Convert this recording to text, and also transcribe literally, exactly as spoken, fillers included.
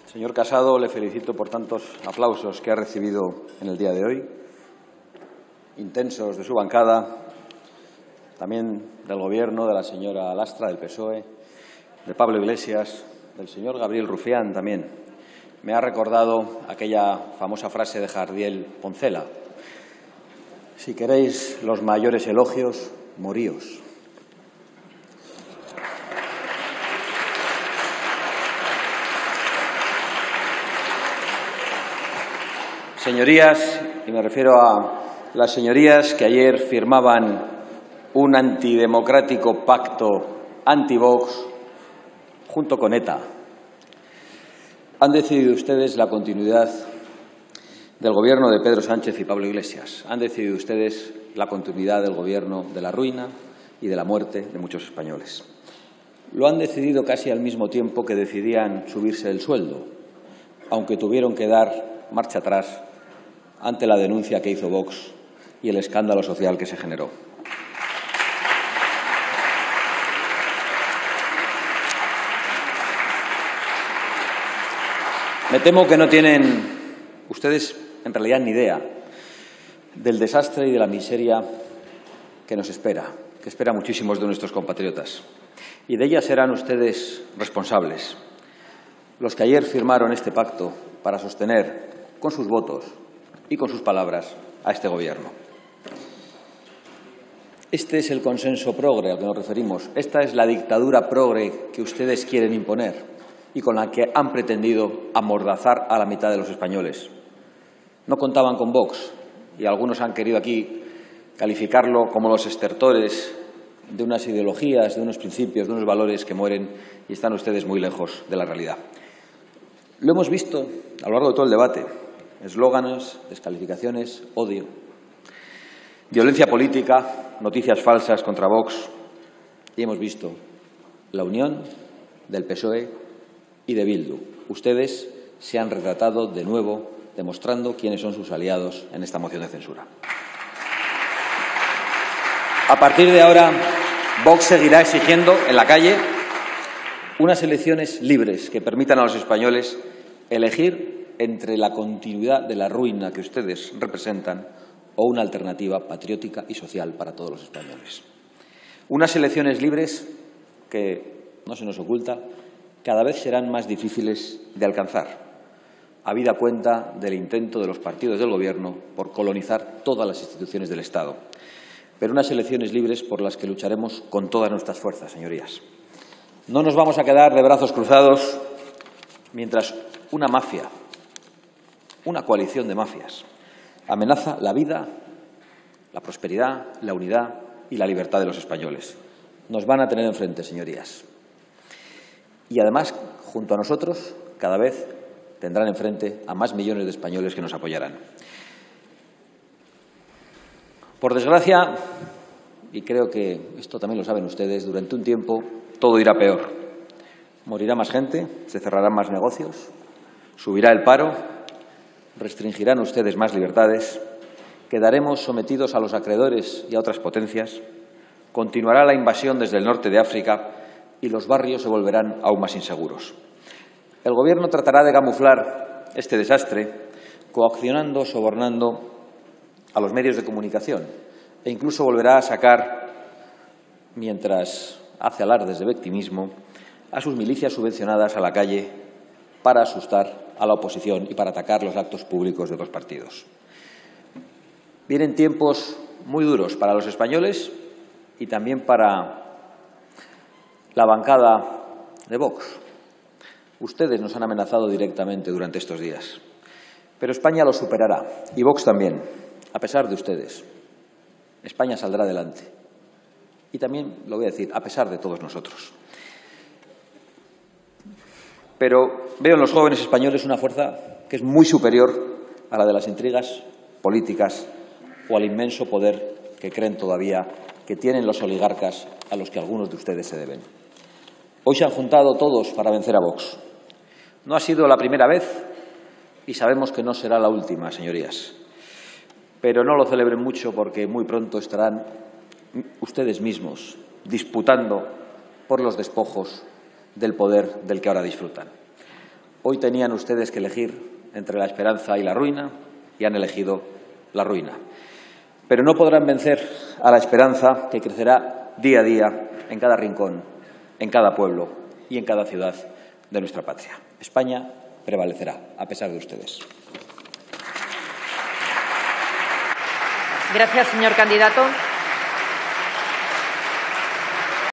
Señor Casado, le felicito por tantos aplausos que ha recibido en el día de hoy, intensos de su bancada, también del Gobierno, de la señora Lastra, del P S O E, de Pablo Iglesias, del señor Gabriel Rufián también. Me ha recordado aquella famosa frase de Jardiel Poncela: si queréis los mayores elogios, moríos. Señorías, y me refiero a las señorías que ayer firmaban un antidemocrático pacto anti-Vox junto con ETA, han decidido ustedes la continuidad del Gobierno de Pedro Sánchez y Pablo Iglesias. Han decidido ustedes la continuidad del Gobierno de la ruina y de la muerte de muchos españoles. Lo han decidido casi al mismo tiempo que decidían subirse el sueldo, aunque tuvieron que dar marcha atrás ante la denuncia que hizo Vox y el escándalo social que se generó. Me temo que no tienen ustedes en realidad ni idea del desastre y de la miseria que nos espera, que espera a muchísimos de nuestros compatriotas. Y de ella serán ustedes responsables, los que ayer firmaron este pacto para sostener con sus votos y con sus palabras a este Gobierno. Este es el consenso progre al que nos referimos. Esta es la dictadura progre que ustedes quieren imponer y con la que han pretendido amordazar a la mitad de los españoles. No contaban con Vox y algunos han querido aquí calificarlo como los estertores de unas ideologías, de unos principios, de unos valores que mueren, y están ustedes muy lejos de la realidad. Lo hemos visto a lo largo de todo el debate: eslóganes, descalificaciones, odio, violencia política, noticias falsas contra Vox, y hemos visto la unión del P S O E y de Bildu. Ustedes se han retratado de nuevo, demostrando quiénes son sus aliados en esta moción de censura. A partir de ahora, Vox seguirá exigiendo en la calle unas elecciones libres que permitan a los españoles elegir entre la continuidad de la ruina que ustedes representan o una alternativa patriótica y social para todos los españoles. Unas elecciones libres que, no se nos oculta, cada vez serán más difíciles de alcanzar, habida cuenta del intento de los partidos del Gobierno por colonizar todas las instituciones del Estado. Pero unas elecciones libres por las que lucharemos con todas nuestras fuerzas, señorías. No nos vamos a quedar de brazos cruzados mientras una mafia, una coalición de mafias, amenaza la vida, la prosperidad, la unidad y la libertad de los españoles. Nos van a tener enfrente, señorías. Y además, junto a nosotros, cada vez tendrán enfrente a más millones de españoles que nos apoyarán. Por desgracia, y creo que esto también lo saben ustedes, durante un tiempo todo irá peor. Morirá más gente, se cerrarán más negocios, subirá el paro, restringirán ustedes más libertades, quedaremos sometidos a los acreedores y a otras potencias, continuará la invasión desde el norte de África y los barrios se volverán aún más inseguros. El Gobierno tratará de camuflar este desastre coaccionando, sobornando a los medios de comunicación e incluso volverá a sacar, mientras hace alardes de victimismo, a sus milicias subvencionadas a la calle para asustar a la oposición y para atacar los actos públicos de los partidos. Vienen tiempos muy duros para los españoles y también para la bancada de Vox. Ustedes nos han amenazado directamente durante estos días, pero España lo superará y Vox también, a pesar de ustedes. España saldrá adelante y también, lo voy a decir, a pesar de todos nosotros. Pero veo en los jóvenes españoles una fuerza que es muy superior a la de las intrigas políticas o al inmenso poder que creen todavía que tienen los oligarcas a los que algunos de ustedes se deben. Hoy se han juntado todos para vencer a Vox. No ha sido la primera vez y sabemos que no será la última, señorías. Pero no lo celebren mucho porque muy pronto estarán ustedes mismos disputando por los despojos del poder del que ahora disfrutan. Hoy tenían ustedes que elegir entre la esperanza y la ruina y han elegido la ruina. Pero no podrán vencer a la esperanza que crecerá día a día en cada rincón, en cada pueblo y en cada ciudad de nuestra patria. España prevalecerá, a pesar de ustedes. Gracias, señor candidato.